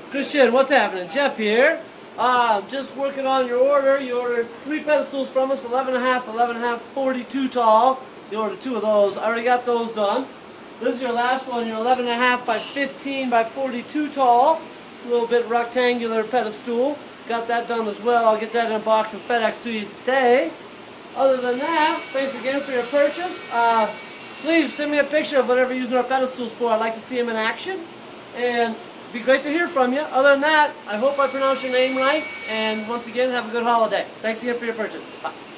Christian, what's happening? Jeff here. Just working on your order. You ordered 3 pedestals from us, 11.5, 11.5, 42 tall. You ordered 2 of those. I already got those done. This is your last one, your 11.5 by 15 by 42 tall. A little bit rectangular pedestal. Got that done as well. I'll get that in a box and FedEx to you today. Other than that, thanks again for your purchase. Please send me a picture of whatever you're using our pedestals for. I'd like to see them in action. And it'd be great to hear from you. Other than that, I hope I pronounced your name right. And once again, have a good holiday. Thanks again for your purchase. Bye.